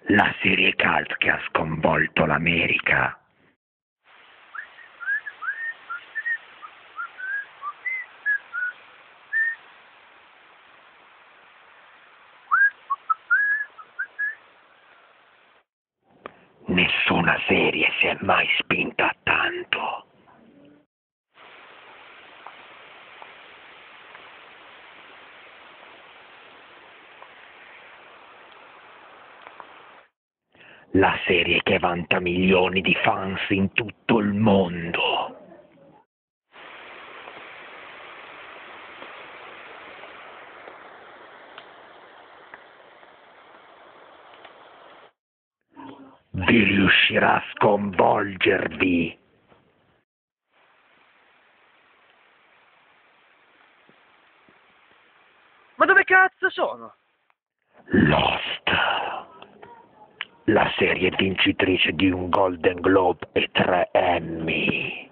La serie cult che ha sconvolto l'America. Nessuna serie si è mai spinta tanto. La serie che vanta milioni di fans in tutto il mondo. Vi riuscirà a sconvolgervi. Ma dove cazzo sono? Lost. La serie vincitrice di un Golden Globe e 3 Emmy.